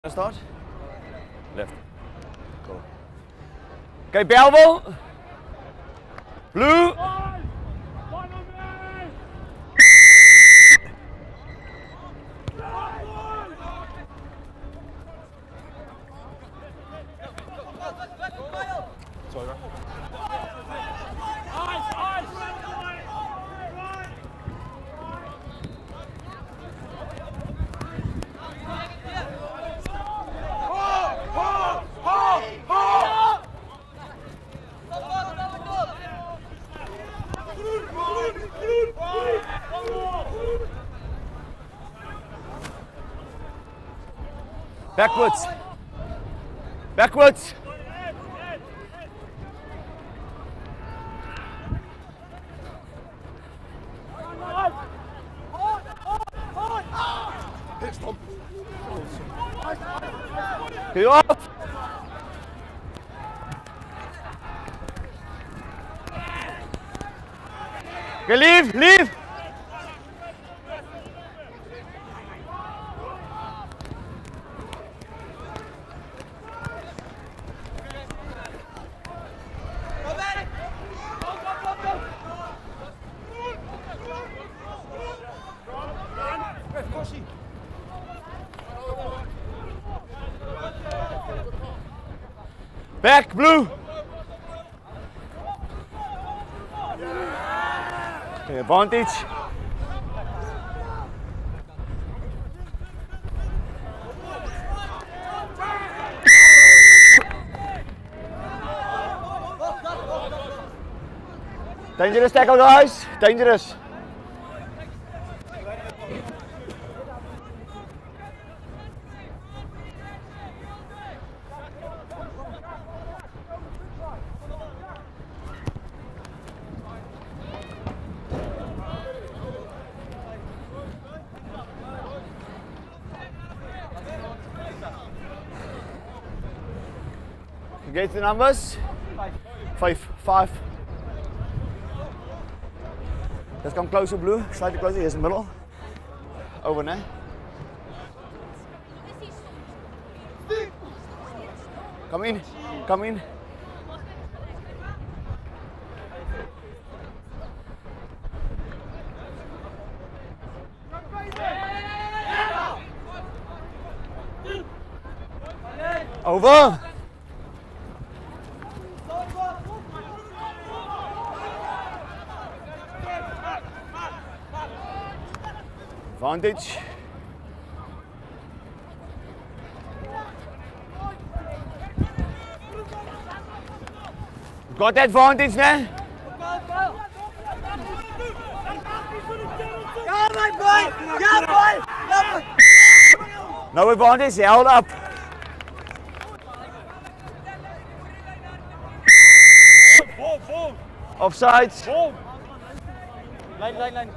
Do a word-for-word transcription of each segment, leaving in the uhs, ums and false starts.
Start. Left. Cool. Okay, Bellville. Blue. Backwards. Backwards. Get off. Okay, leave, leave. Back, blue. Okay, advantage. Dangerous tackle, guys. Dangerous. Get the numbers. Five. Five. Five. Let's come closer, blue. Slightly closer. Here's the middle. Over now. Come in. Come in. Over. Advantage. Got that advantage now? No advantage, held up. Offsides. Line, line, line.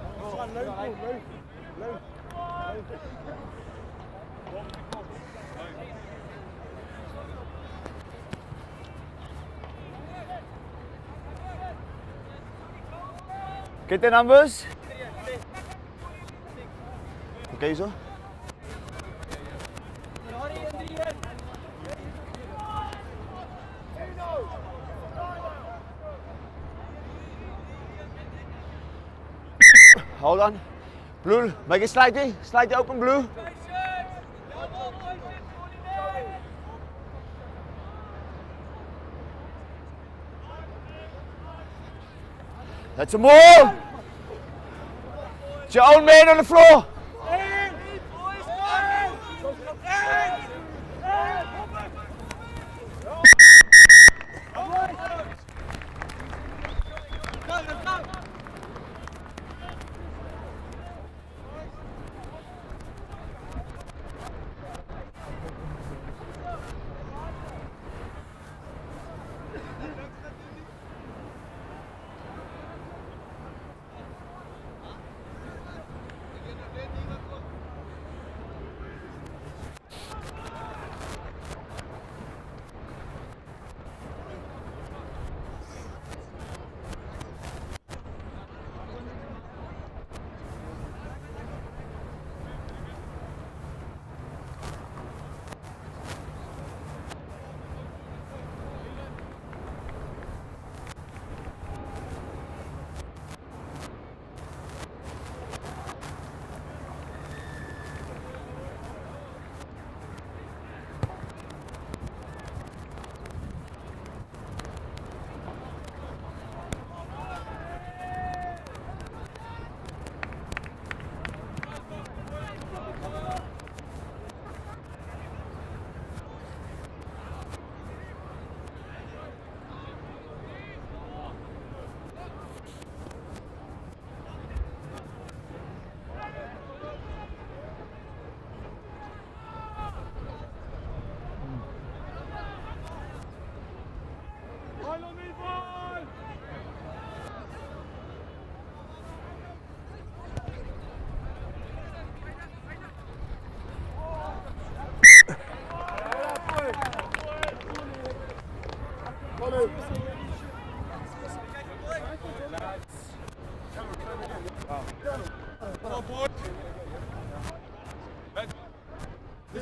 Get the numbers. Okay, so. Hold on. Blue, make it slightly, slightly open, blue. That's a more. It's your own man on the floor.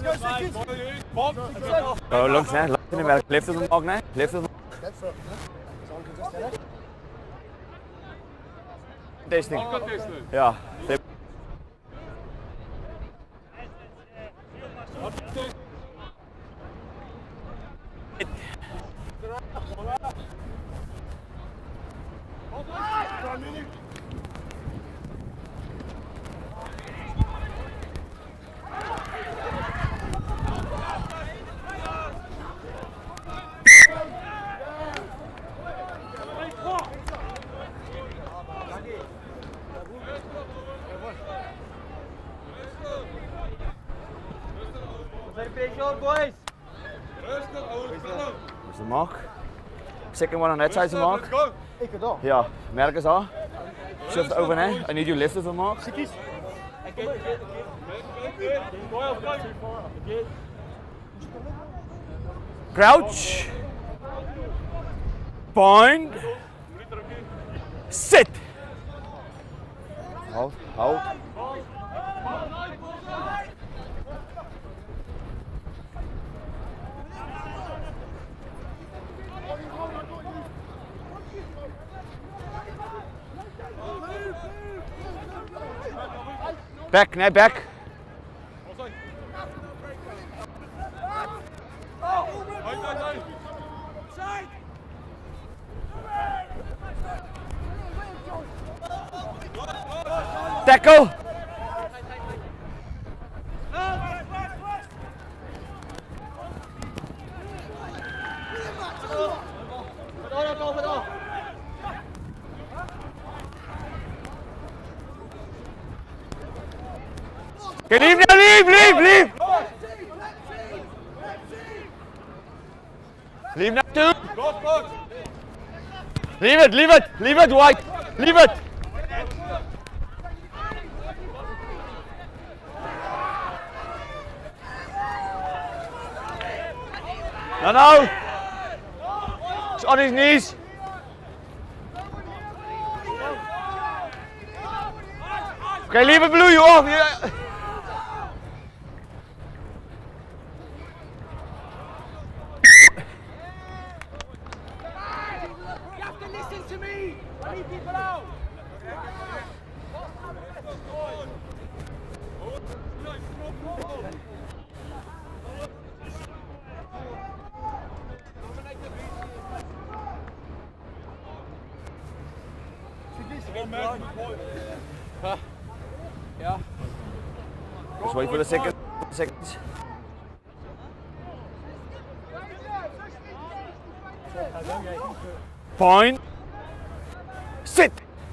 Go langs, né? Langs in die werk. Left het omhoog, né? Left het omhoog. Testing. Ja. Boys. Is the mark? Second one on that side's the mark. Yeah, merk is on. Shift over, né? I need you left of the mark. Crouch. Point. Sit. Hold, hold. Back, nee, back. Tackle. Okay, leave now, leave, leave, leave. Leave now, too. Leave it, leave it, leave it, White. Leave it. No, no. He's on his knees. Okay, leave it, Blue, you off. Yeah. Yeah. Just wait for the second seconds. Point. Sit.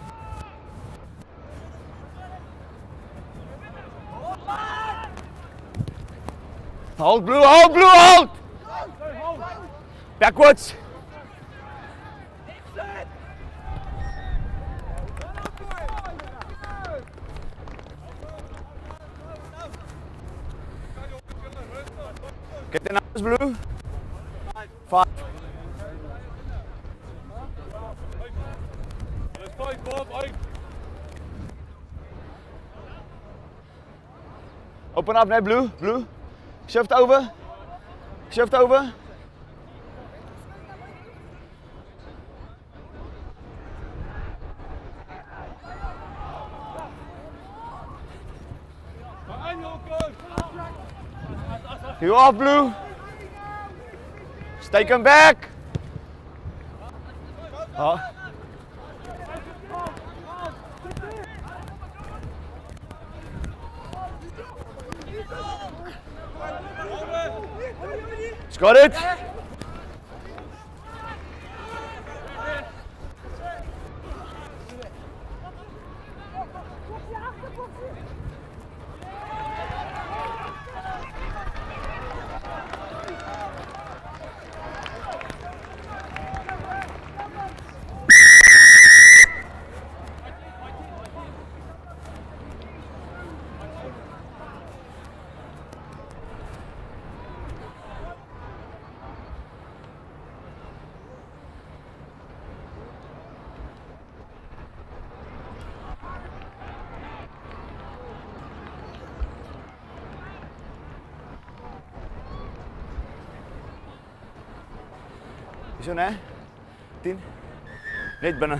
Hold, Blue, hold, Blue, hold. Backwards. Get the numbers, Blue. Five. Open up, net Blue. Blue. Shift over. Shift over. You off, Blue. Take him back. Oh. He's got it. Hierso, né? tien. Net binne.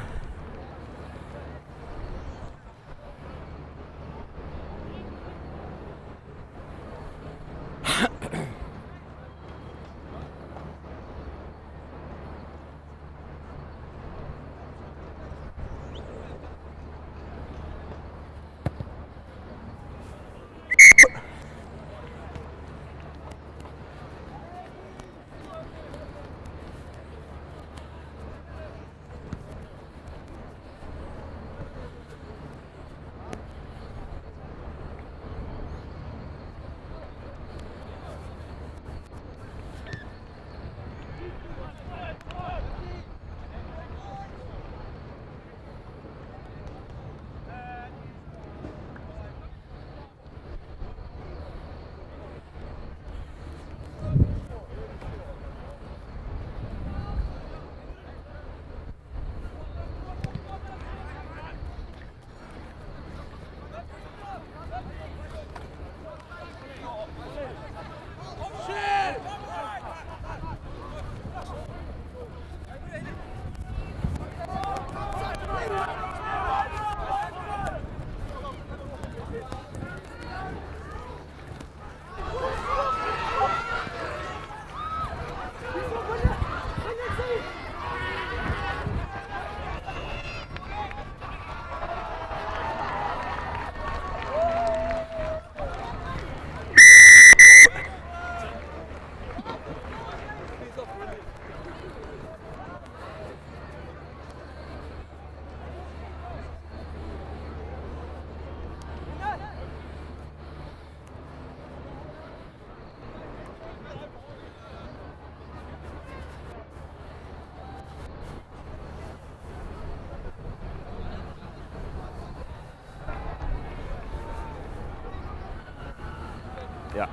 Ja.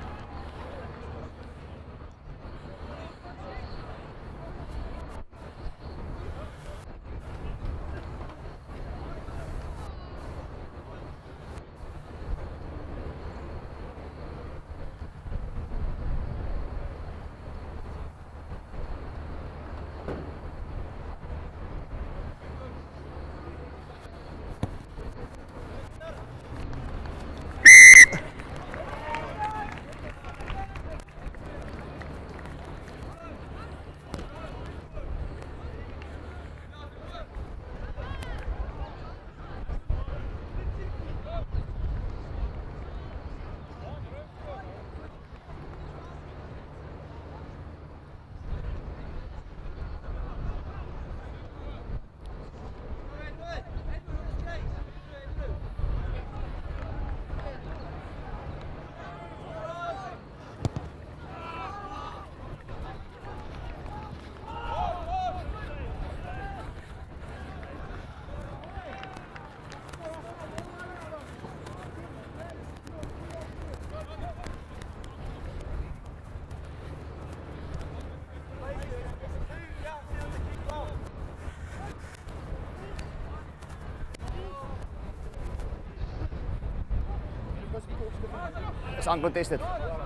It's uncontested.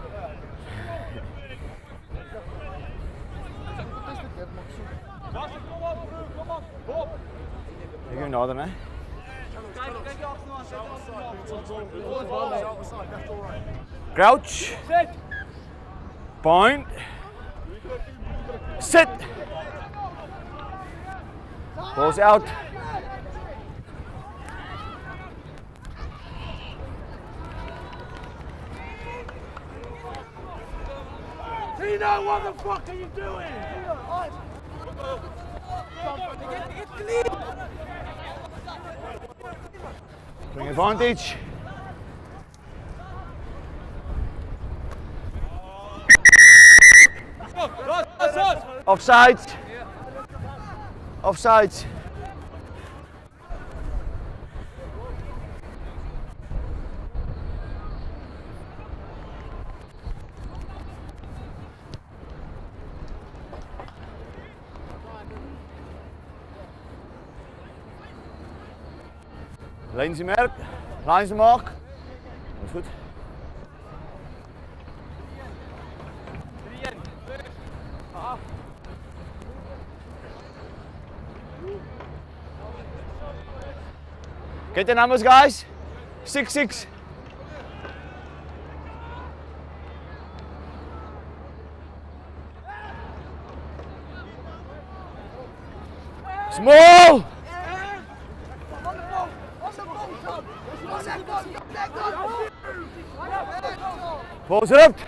You're going nader, né? Crouch. Point. Sit. Balls out. Tino, what the fuck are you doing? Bring advantage. Offside. Offside. Lines in merk, lines in mark. Dat is goed. Get the numbers, guys. Six, six. Small. Balls it up.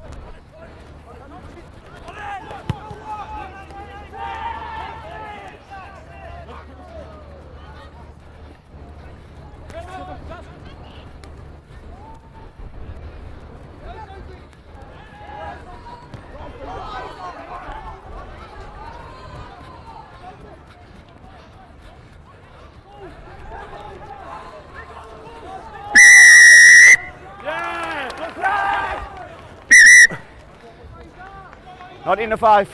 Not in the five.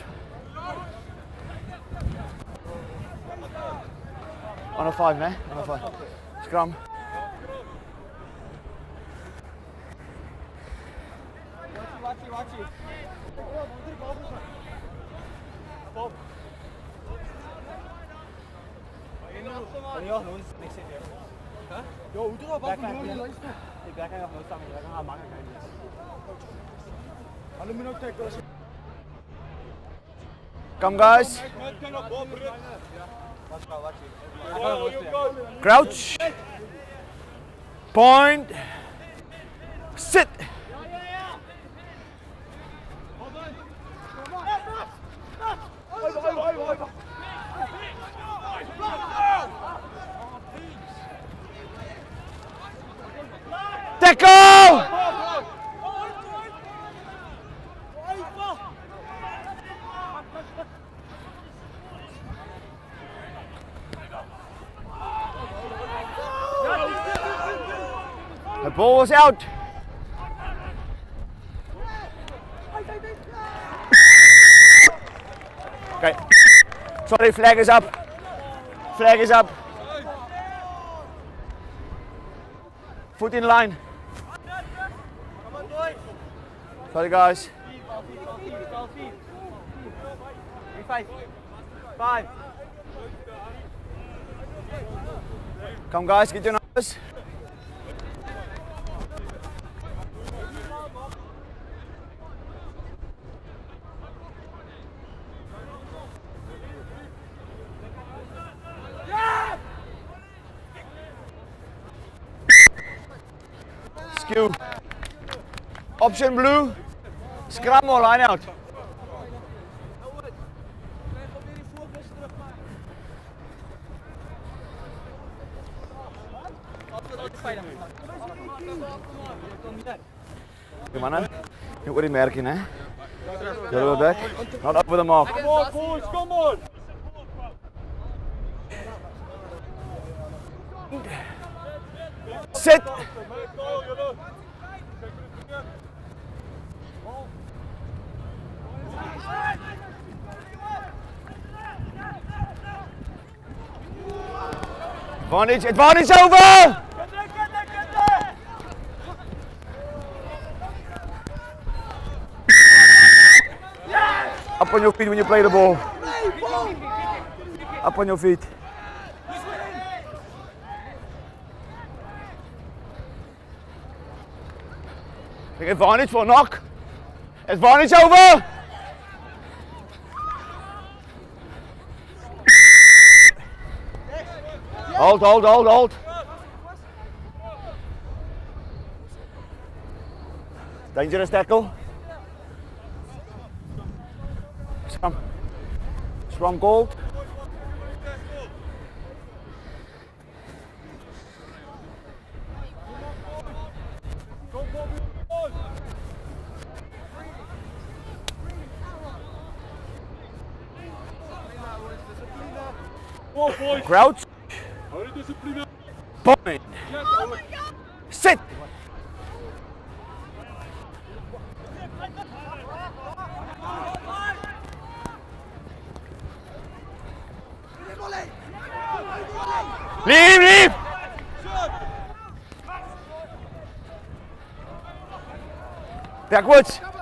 On a five, man. On a five. Scrum. Come, guys. Crouch. Point. Sit. Tackle. The ball was out. Okay. Sorry, flag is up. Flag is up. Foot in line. Sorry, guys. Five. Five. Come, guys, get your numbers. Skew. Option blue. Scrum or line out. Gimana? Ini udah merkin ya. Jalur back. Not up with the mark. Come on, boys, come on. Sit. Advantage, advantage over! Up on your feet when you play the ball. Up on your feet. Take advantage for a knock. Advantage over! Hold, hold, hold, hold. Dangerous tackle. Scrum. Scrum gold. Crouch. Point. Sit. Leave, leave. Backwards.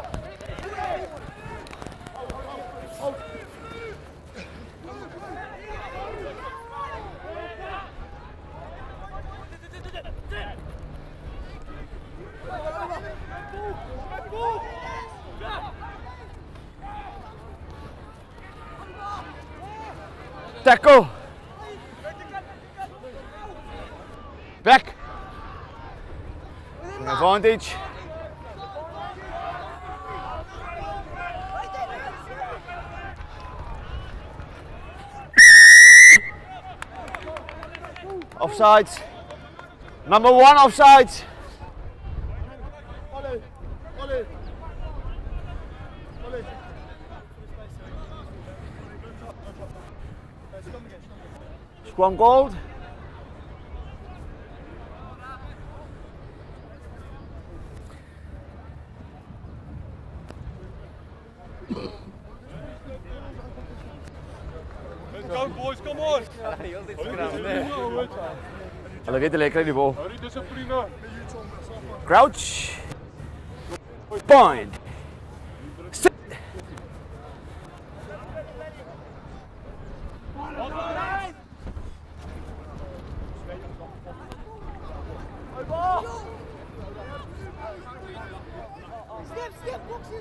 tackle. Back. Advantage. Offsides. Number one offsides. Scrum gold. Let's go, boys, come on. Hulle weet hulle kry die bal. Crouch. Bind. Sit. Step, step, boxes.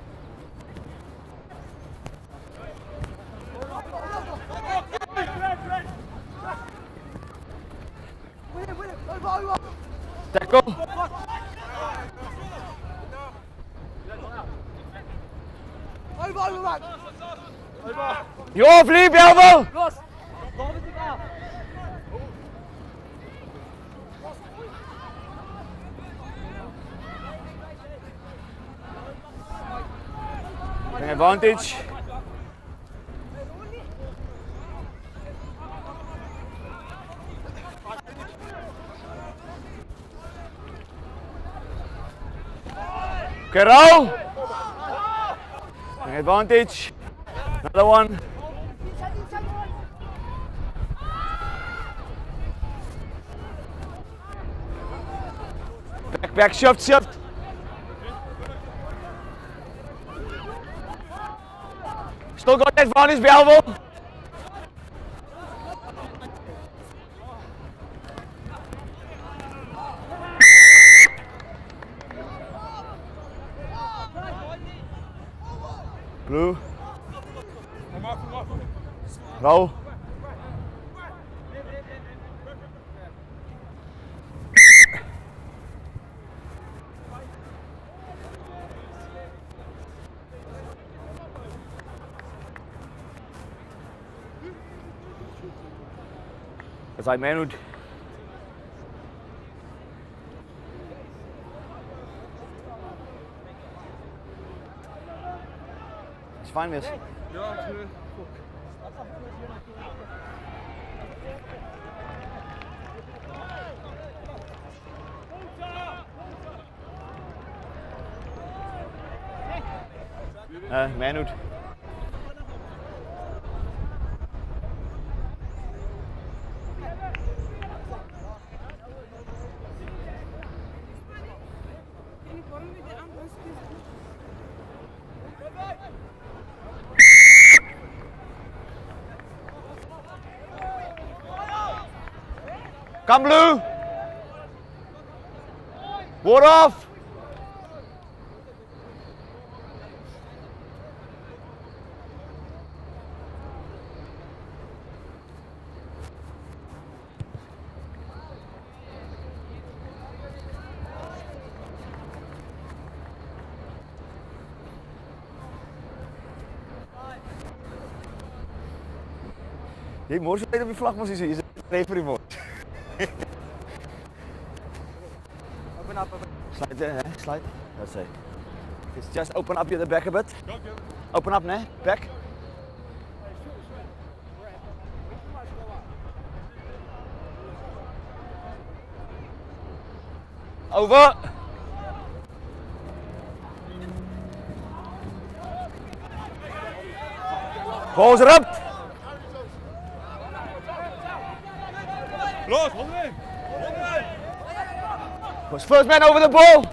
Tackle. Over, over, back. You off, leave, Bellville. Los! Kom eens niet af! An advantage. Okay, roll. An advantage. Another one. Back, back, shift, shift. Still got that advantage, Bellville. Blue. Roll. As I managed. It's fine, miss. Uh, manhood. Come blue. Water off. Jy mors net op die vlag mos hier, jy's 'n referee mos. Open up, open. Slide there, eh? Slide. That's it. It's just open up your back a bit. Open up, ne? Back. Over. Balls ripped. Los, hold in. Was first man over the ball.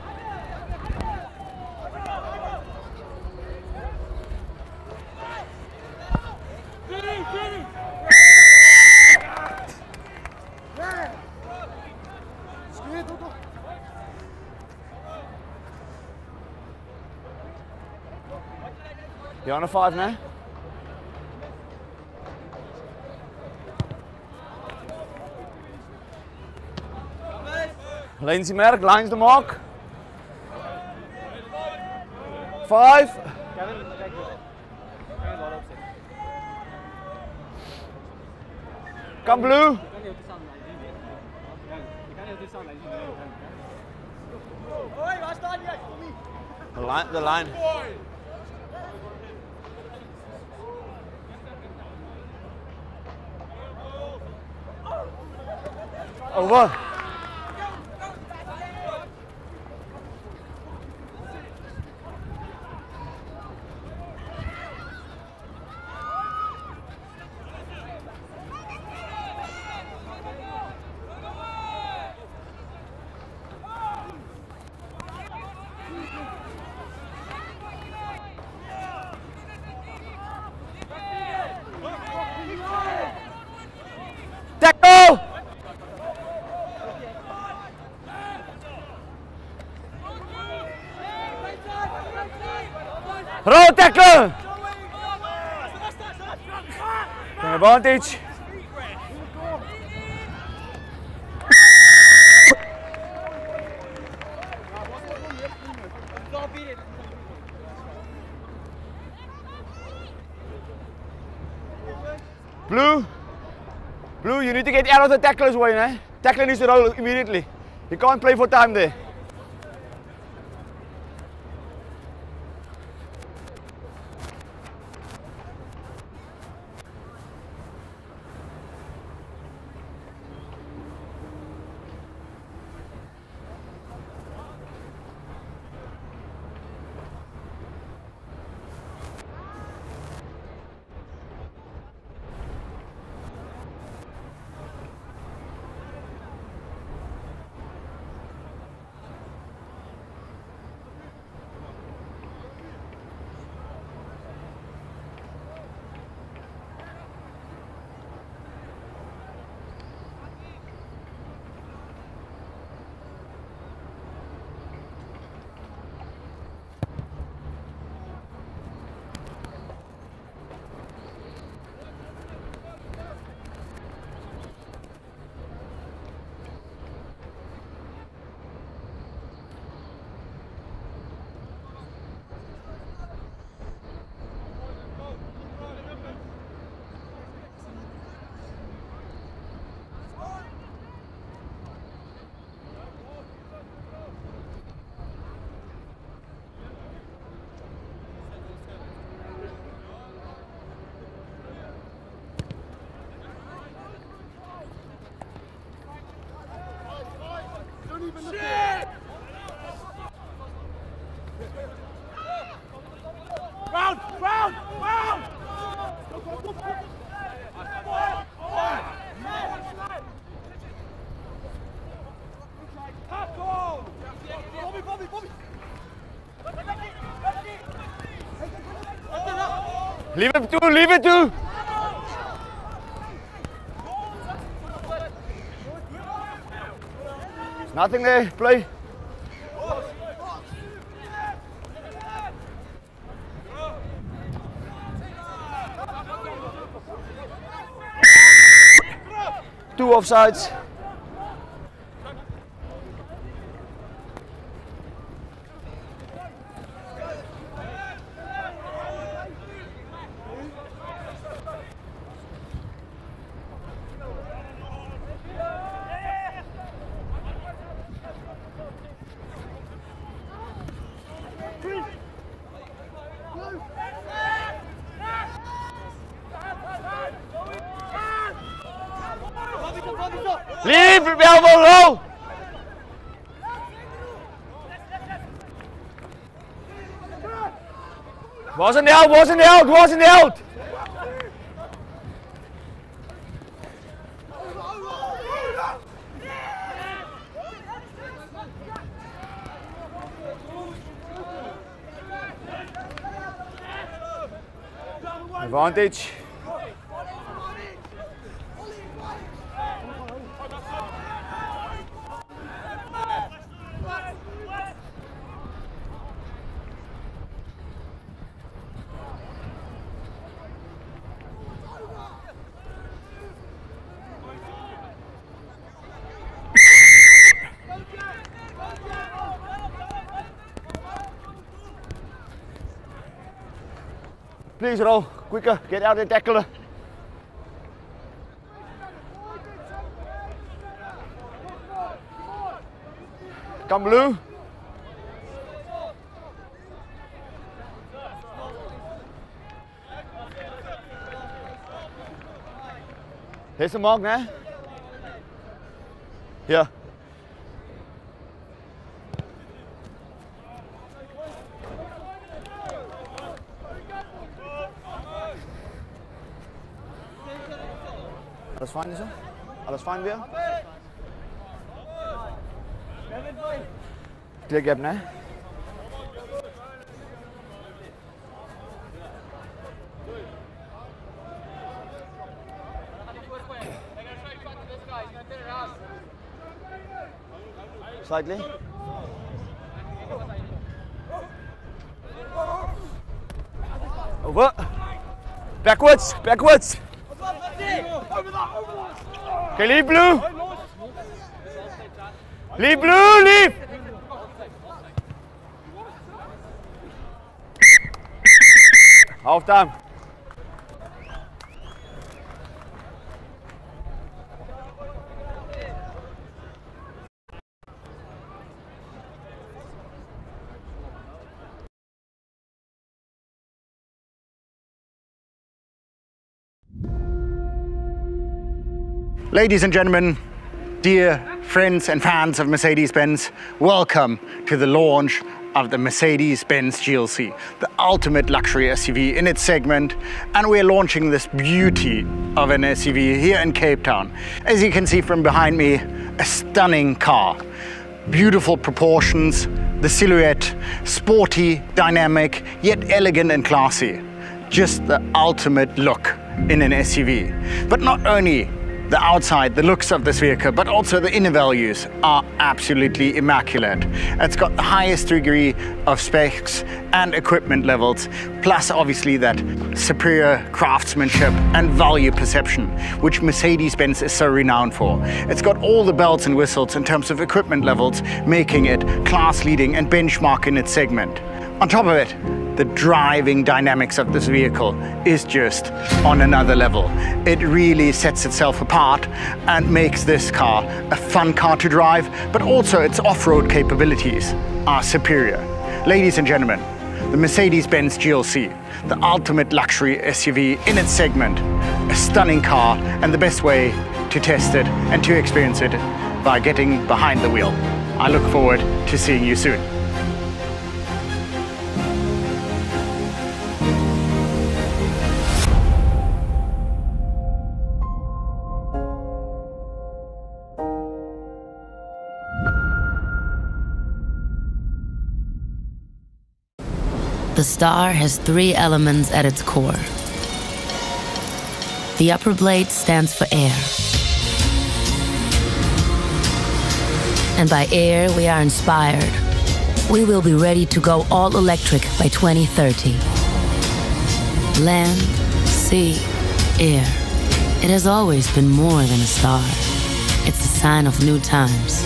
You're on a five now. Lines die merk, lines te maak. Five. Kevin, kijk dus. Kevin wel opzet. Come blue. Je kan niet op de stand naar je zien. Je kan niet op de stand naar je zien. Hoi, waar staan jij? Kom niet. The line, the line. Over. Tackle! Roll tackle! Advantage. Blue, Blue, you need to get out of the tackler's way, eh? Tackler needs to roll immediately. You can't play for time there. Shit! Round, round, round! Bobby, Bobby, Bobby! Leave it to, leave it to. Nothing there, play. Two offsides. Leave Bellville low. Wasn't out, wasn't out, wasn't out. Advantage. Please roll, quicker, get out and tackle her. Come blue. Here's the mark now. Here. Alles fein, is er? Alles fein weer? Clear gap, ne? Slightly. Over. Backwards, backwards. Okay, leave blue. Leave blue, leave. Half time. Ladies and gentlemen, dear friends and fans of Mercedes-Benz, welcome to the launch of the Mercedes-Benz G L C, the ultimate luxury S U V in its segment, and we're launching this beauty of an S U V here in Cape Town. As you can see from behind me, a stunning car. Beautiful proportions, the silhouette, sporty, dynamic, yet elegant and classy. Just the ultimate look in an S U V. But not only the outside, the looks of this vehicle, but also the inner values are absolutely immaculate. It's got the highest degree of specs and equipment levels, plus obviously that superior craftsmanship and value perception, which Mercedes-Benz is so renowned for. It's got all the bells and whistles in terms of equipment levels, making it class-leading and benchmark in its segment. On top of it, the driving dynamics of this vehicle is just on another level. It really sets itself apart and makes this car a fun car to drive, but also its off-road capabilities are superior. Ladies and gentlemen, the Mercedes-Benz G L C, the ultimate luxury S U V in its segment, a stunning car, and the best way to test it and to experience it by getting behind the wheel. I look forward to seeing you soon. The star has three elements at its core. The upper blade stands for air. And by air, we are inspired. We will be ready to go all electric by twenty thirty. Land, sea, air. It has always been more than a star. It's a sign of new times.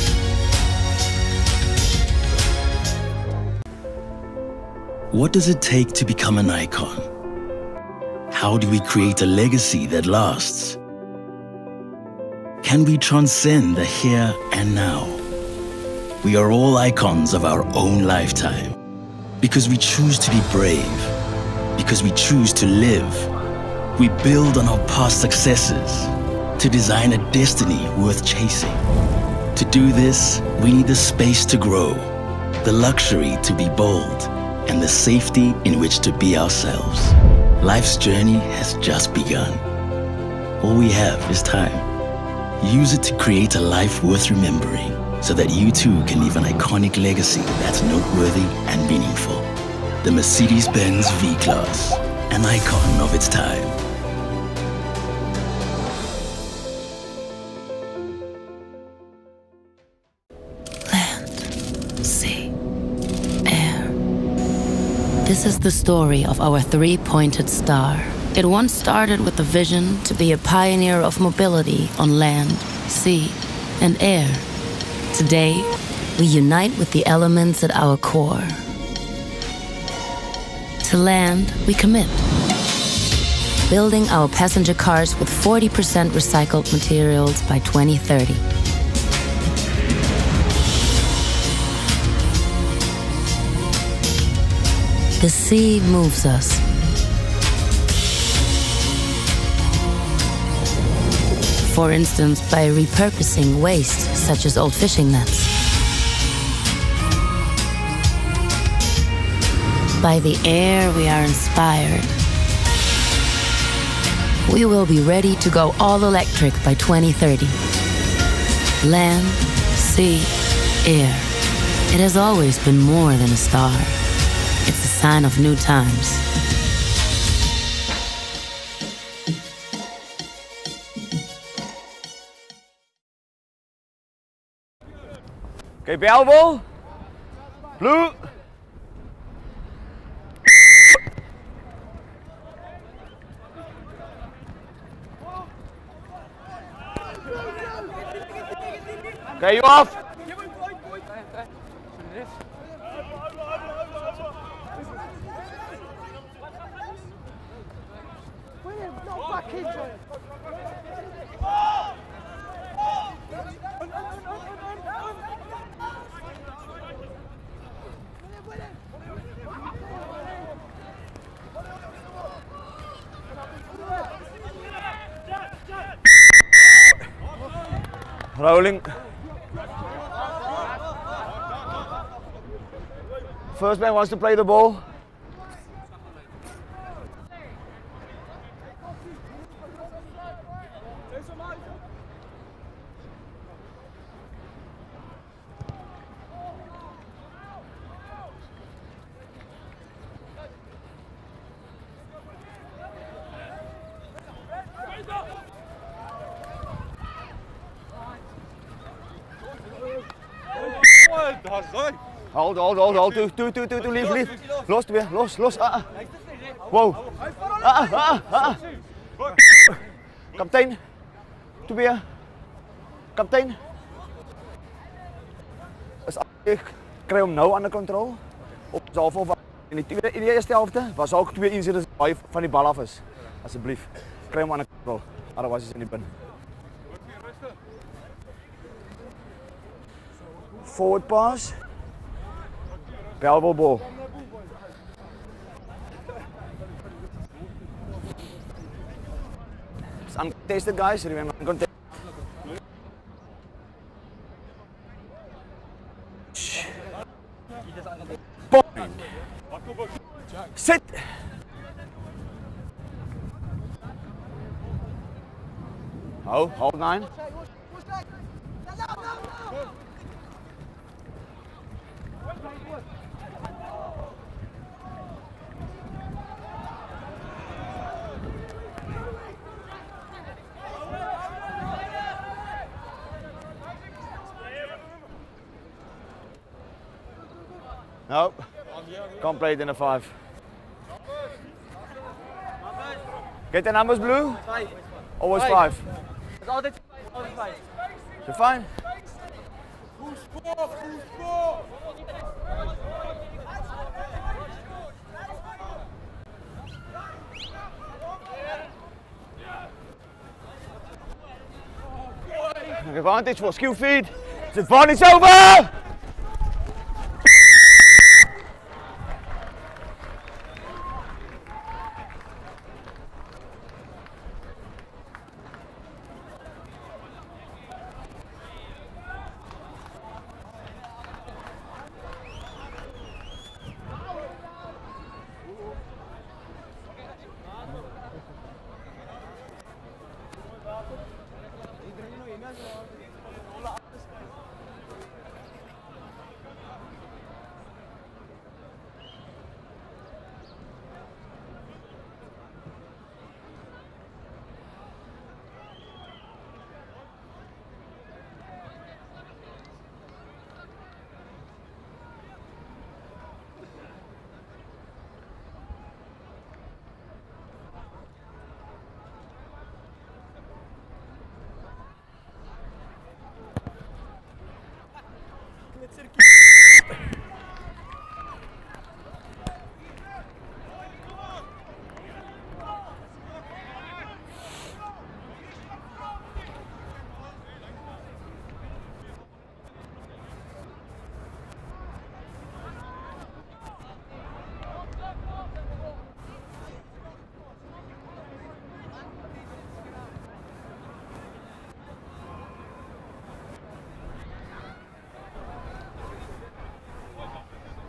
What does it take to become an icon? How do we create a legacy that lasts? Can we transcend the here and now? We are all icons of our own lifetime because we choose to be brave, because we choose to live. We build on our past successes to design a destiny worth chasing. To do this, we need the space to grow, the luxury to be bold, and the safety in which to be ourselves. Life's journey has just begun. All we have is time. Use it to create a life worth remembering so that you too can leave an iconic legacy that's noteworthy and meaningful. The Mercedes-Benz V-Class, an icon of its time. This is the story of our three-pointed star. It once started with the vision to be a pioneer of mobility on land, sea, and air. Today, we unite with the elements at our core. To land, we commit. Building our passenger cars with forty percent recycled materials by twenty thirty. The sea moves us. For instance, by repurposing waste such as old fishing nets. By the air, we are inspired. We will be ready to go all electric by twenty thirty. Land, sea, air. It has always been more than a star. It's a sign of new times. Okay, Bellville. Blue. Okay, you off. William, not back into it. Rolling. First man wants to play the ball. Hold, hold, hold, hold. Toe, toe, toe, toe, toe, leave, leave. Los weer, los, los. Ah, ah. Wow. Ah, ah, ah, ah. Kaptein. Toe weer. Kaptein. Is ek kry hom nou onder kontrole. Op half of in die tweede in die eerste helfte was ook twee insidents waar van die bal af is. Asseblief. Kry hom onder kontrole. Otherwise is in die bin. Forward pass. Bellville ball. It's uncontested, guys. Remember, uncontested. Point. Sit. Hold, hold nine. No, can't play it in a five. Get the numbers, Blue? Five. Always five. It's altijd altijd five. You're fine? Goed sport, goed sport. Advantage for skill feed. It's advantage over!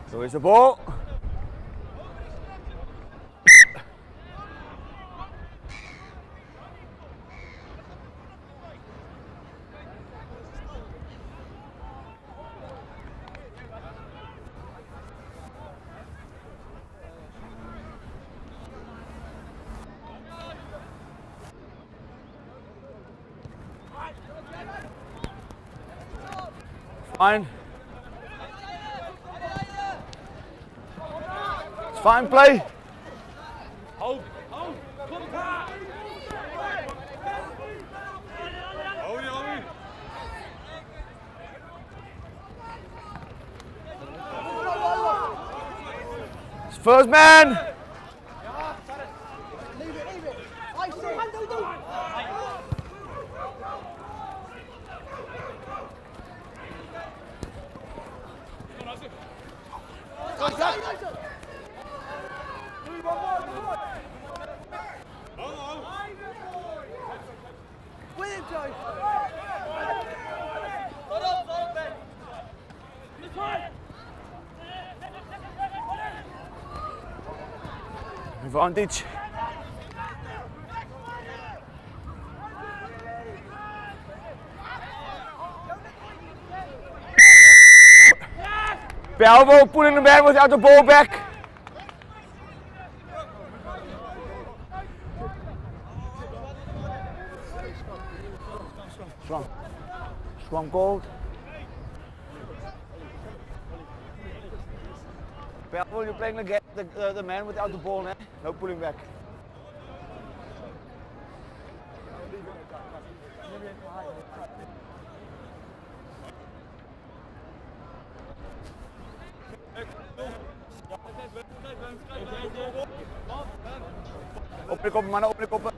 So is the ball. Fine. It's fine play. Hold. Hold. Kom daar. Hou je, hou je. It's first man. Leave it, leave it. I see. With him, Joe. Advantage. Bellville pulling the man without the ball back. Strong. Strong gold. Bellville, you're playing the, the, uh, the man without the ball, eh? No pulling back. Op de koppen, mannen, op de koppen.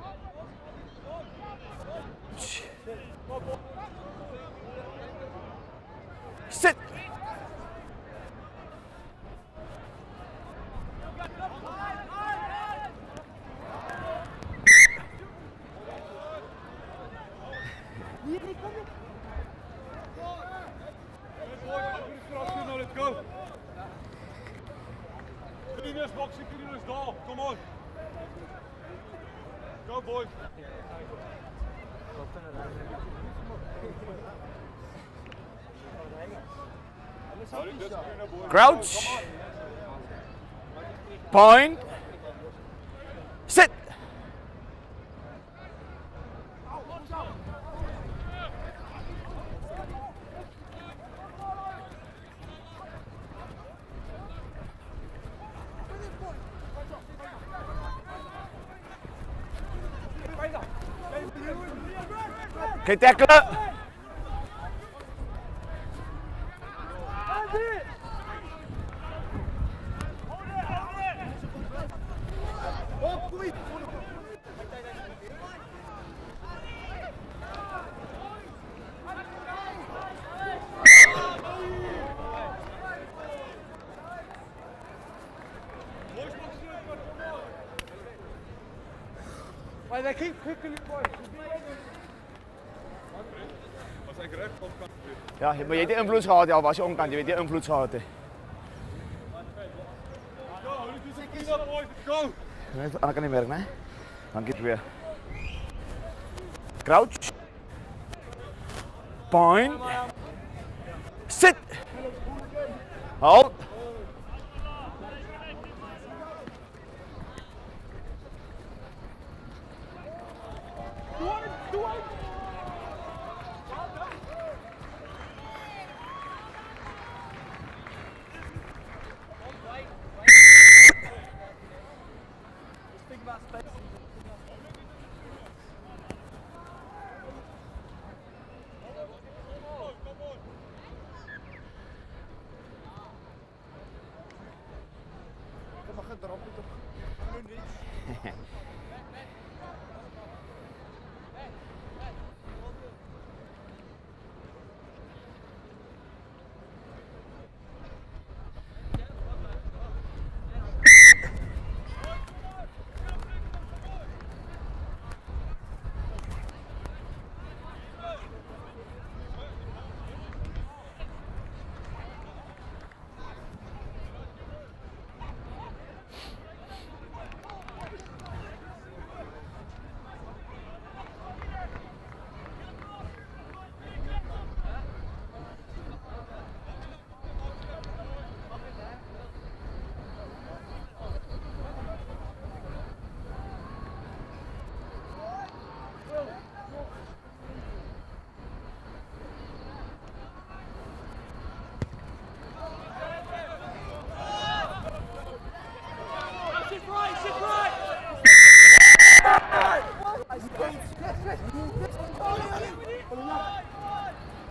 Sit! Let's go. Cleaners, boxing cleaners, door. Come on. Go, boys. Crouch. Point. Sit. Okay, tackle. Why they keep kicking it, boys. Ja, maar jy het die invloed gehad, ja, was jy omkant, jy het die invloed gehad. Nee, dan kan nie merk, né? Dankie weer. Crouch. Point. Sit. Halt.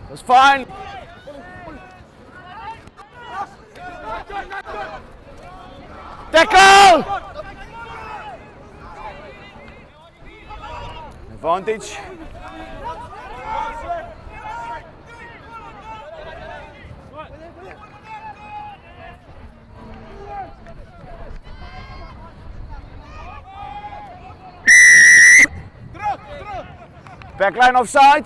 That's fine. Tackle! Advantage. Backline offside.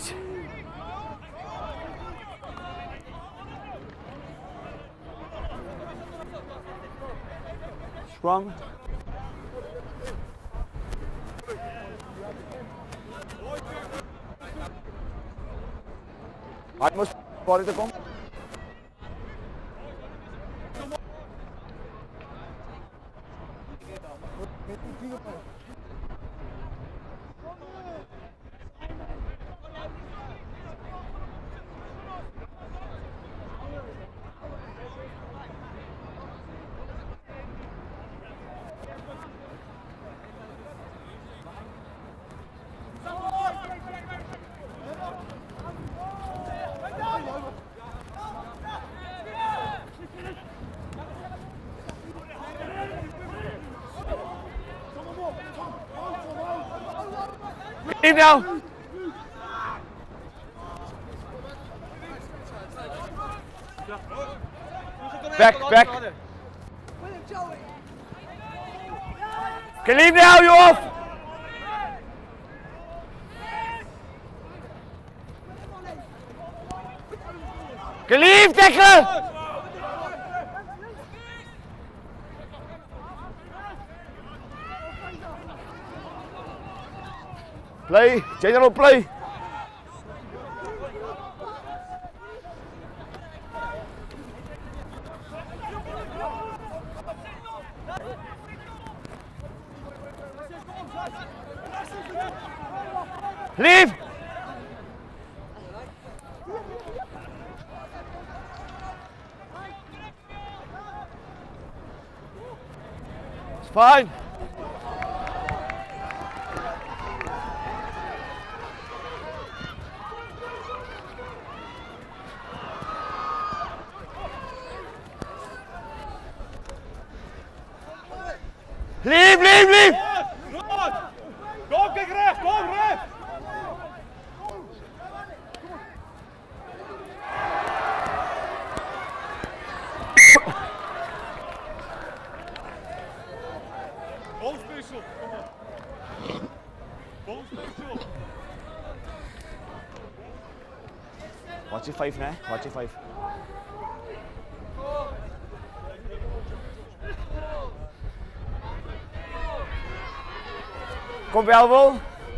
Scrum. Hij moest body te komen. Leave now. Back, back. Okay, leave now, you off. Okay, leave, tackle. Play, general play. Leave. It's fine. Leave, leave, leave! Kom, kijk recht, kom recht! Bolspecial, kom op. Bolspecial. Watch your five, né? Watch your five. Kom Bellville.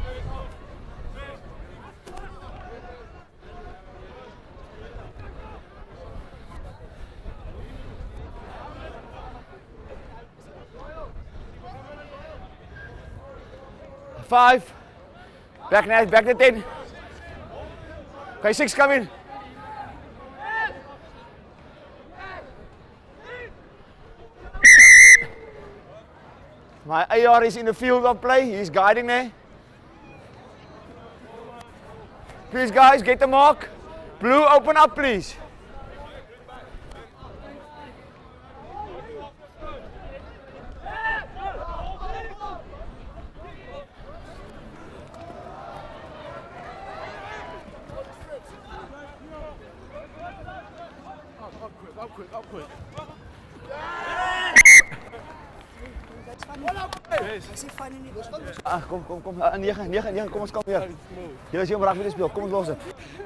Five. Back net, back net in. Okay, six come in. My A R is in the field of play, he's guiding there. Please guys, get the mark. Blue, open up please. Up quick, up quick. Ah, kom, kom, kom. Ah, negen, negen, negen, kom ons, kom weer. Jullie is hier om raak met de speel, kom ons los het.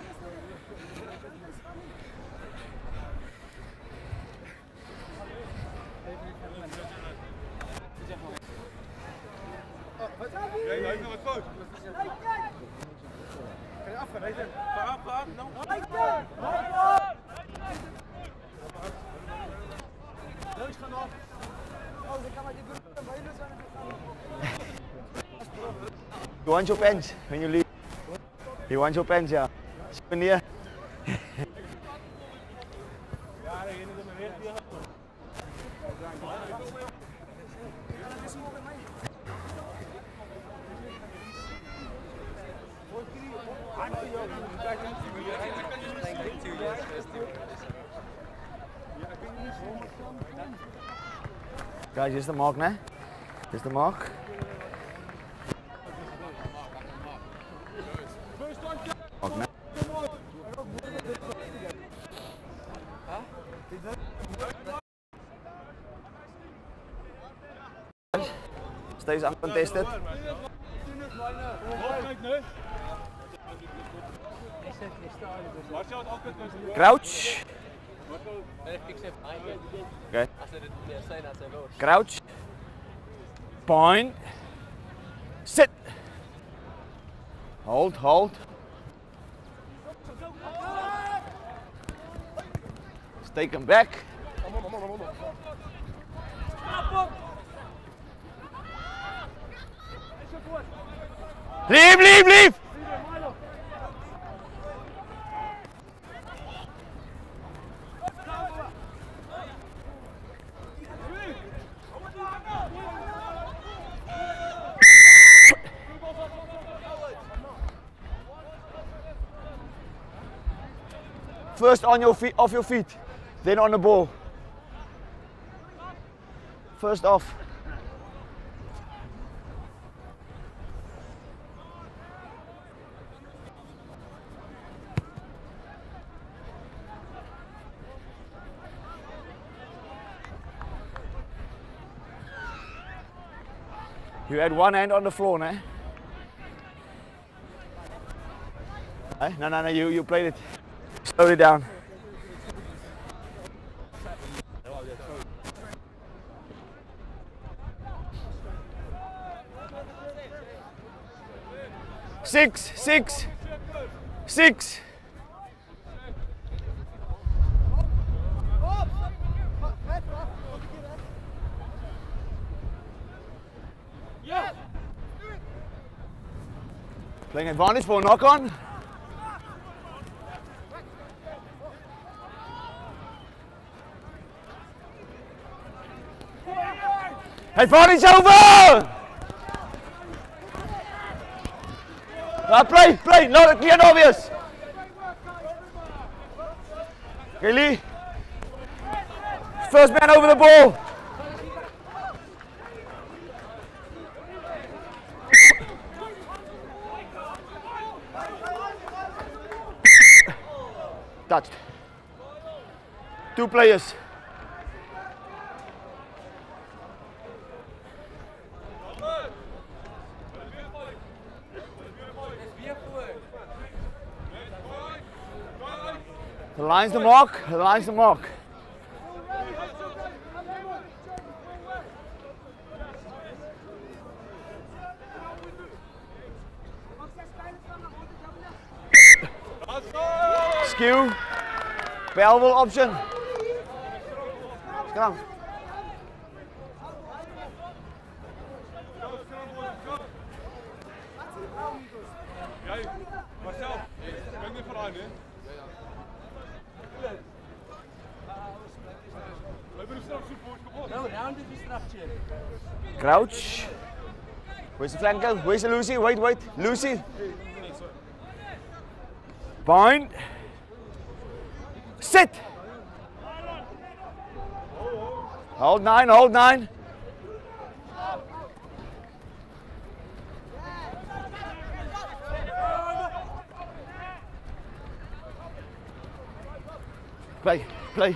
Nee, nee, nog wat fout. Kan je afgaan, weet je? Ga af, ga af, nou. Neus gaan af. Oh, ik kan maar dit doen. You want your pens when you leave? You want your pens, ja. Souvenir. I'm Guys, here's the mark, né? Here's the mark. Mark, né? Stays uncontested. Crouch. Okay. Crouch. Point. Sit. Hold, hold. Take him back. Leave, leave, leave! First on your feet, off your feet, then on the ball. First off. You had one hand on the floor, no? Hey? No, no, no, you, you played it. Slow it down. Six, six, six. Playing advantage for a knock on. Advantage over! Uh, play, play, not clear and obvious. Okay, Lee. First man over the ball. Touched. Two players. The line's the mark, the line's the mark. Skew, Bellville option. Come on. Crouch. Where's the flanker? Where's the Lucy? Wait, wait. Lucy. Point. Sit. Hold nine, hold nine. Play, play.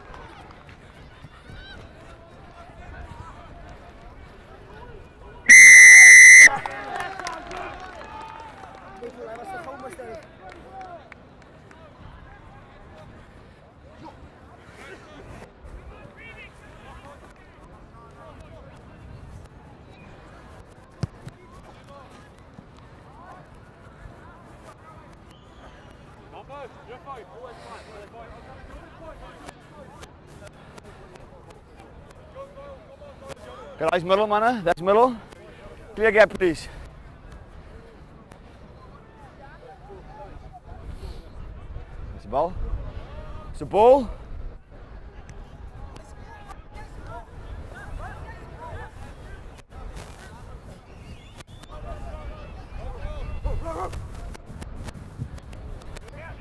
Guys, middle, mannen. That's middle. Clear gap, please. That's the ball. It's the ball.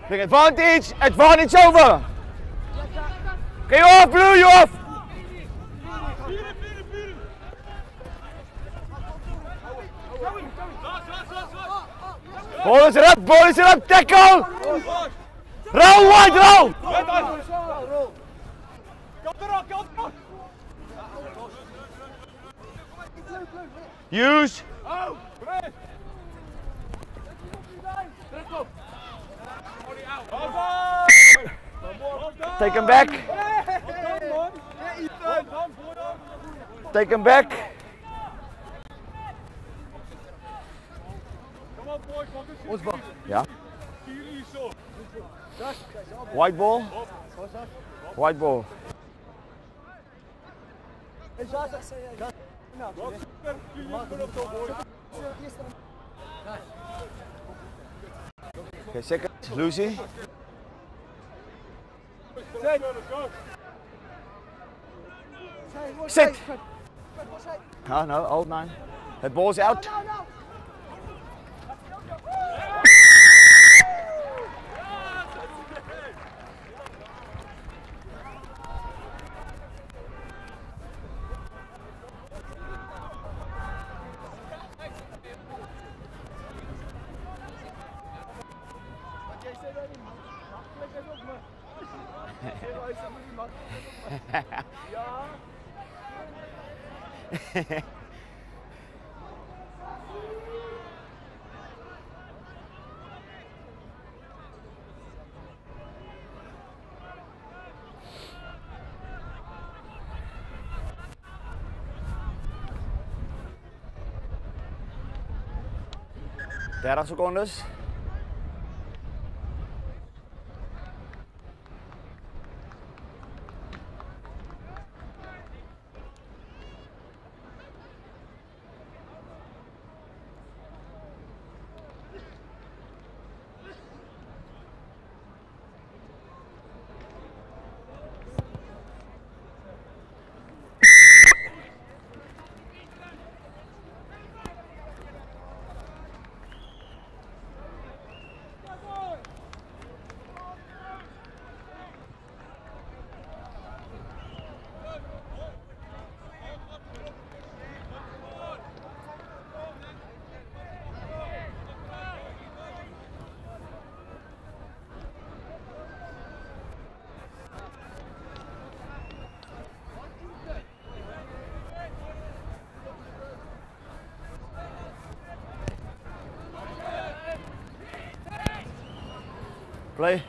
Big advantage, advantage over. Okay, you off, Blue, you off. Ball is it up, ball is it up, tackle. Roll wide, roll. Use. Take him back. Take him back. Yeah. White ball. White ball. Okay, second, Lucy. Sit. No, no, old nine. That ball's out. dertig secondes. Play.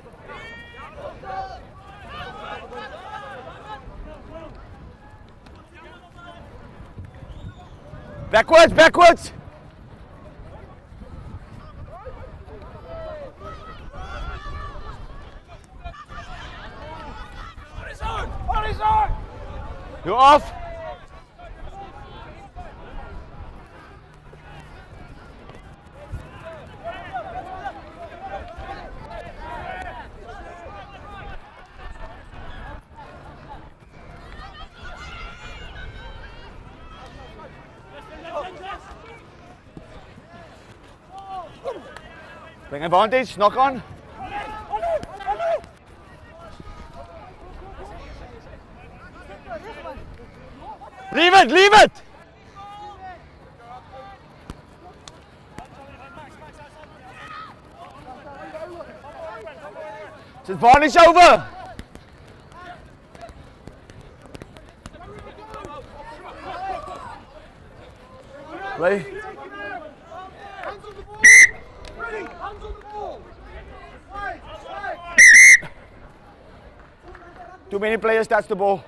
Backwards, backwards. You're off. Bring advantage, knock on. Leave it, leave it! It's advantage over! Play. Too many players touch the ball.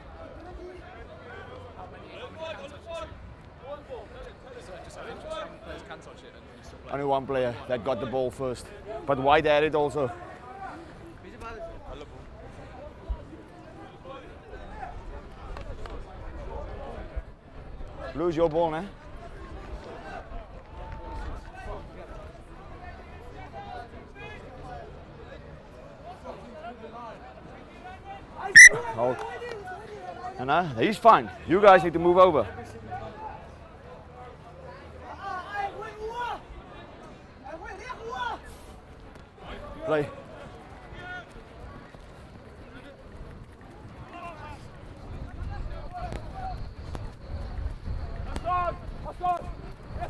Only one player that got the ball first, but White had it also. Lose your ball, man. Oh. And uh, he's fine. You guys need to move over. Play.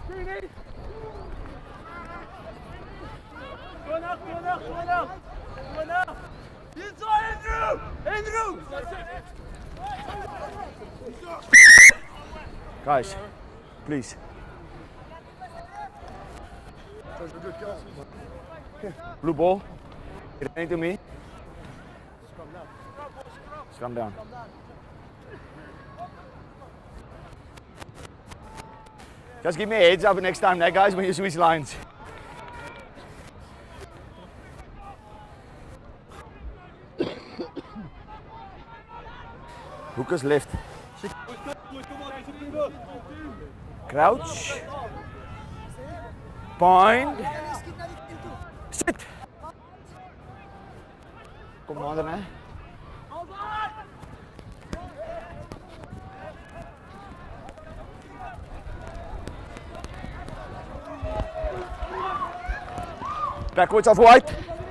Go now, go now, go now. Go now. Inside, Andrew! Andrew! Guys, please. Blue ball. Get it into me. Scrum down. Just give me a heads up next time, that guys, when you switch lines. Hookers left. Crouch. Point. Sit. Kom maar dan, hè. Backwards off white.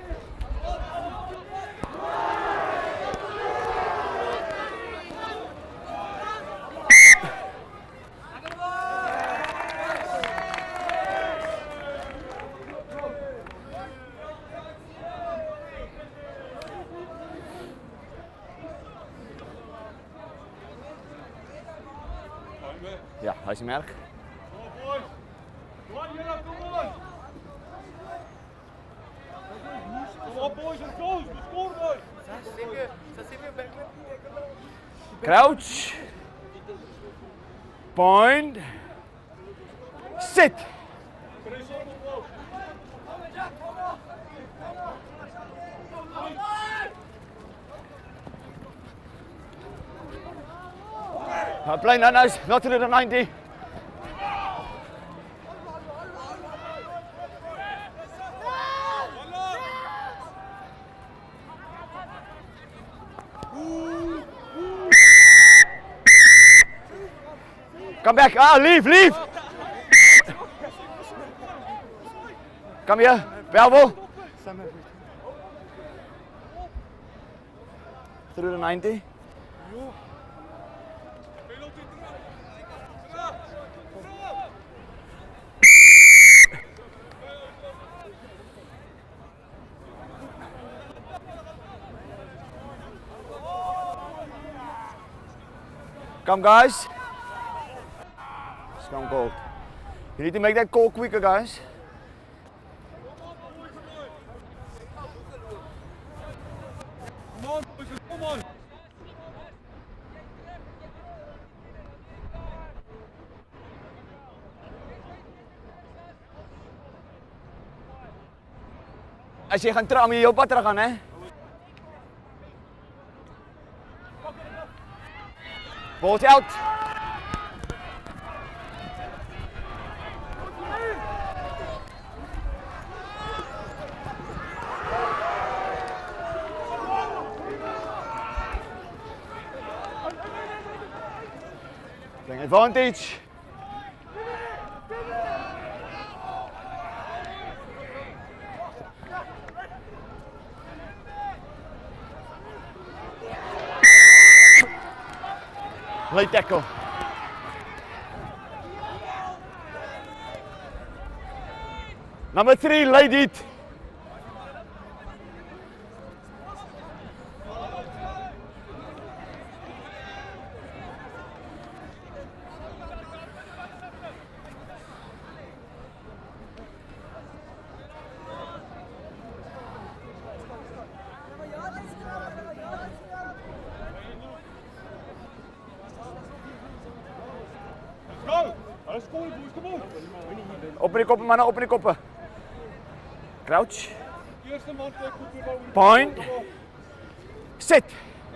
Ja, hij is een merk. Crouch. Point. Sit. Uh, play no, no, not to the ninety. Come back. Ah, leave, leave. Come here, Bellville. Through the ninety. Come, guys. Scrum cold. You need to make that call quicker, guys. Come on, boys, come on. As jy gaan terug, moet jy jou pad terug gaan, hè? Ball's out. Playing advantage. Late tackle. Number three, laid it. Open die koppen, mannen, open die koppen. Crouch. Point. Sit.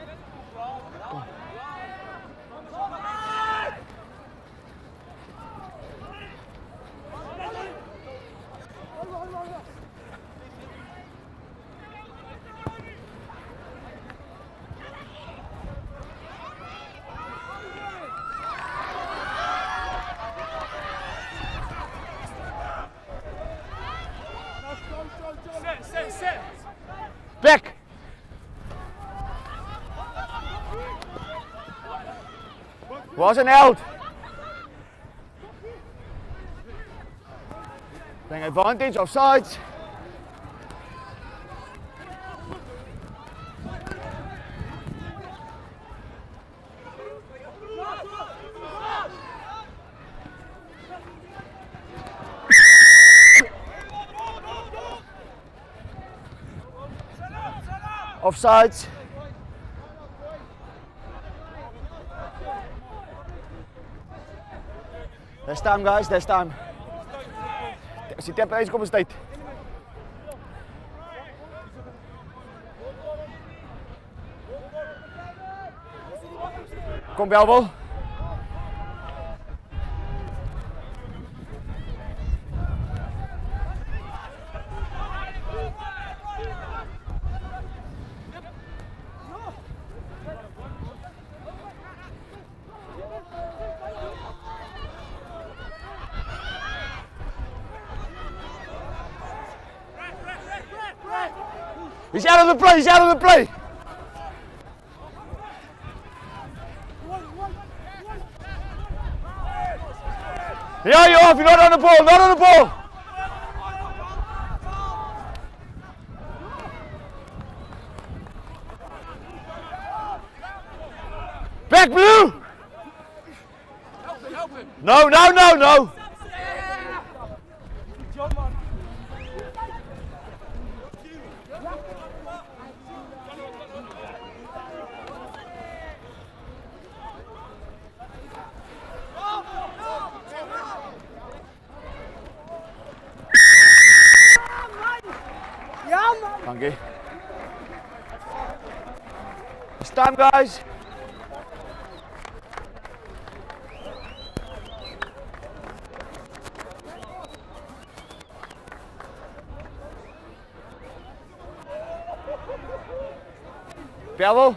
Back. Wasn't out. Playing advantage, offsides. Offsides. There's time, guys, there's time. As die tap uitkom is tyd. Kom Bellville. He's out of the play, he's out of the play. Yeah, you're off, you're not on the ball, not on the ball. Back blue. No, no, no, no. Dankie. It's time, guys. Bellville.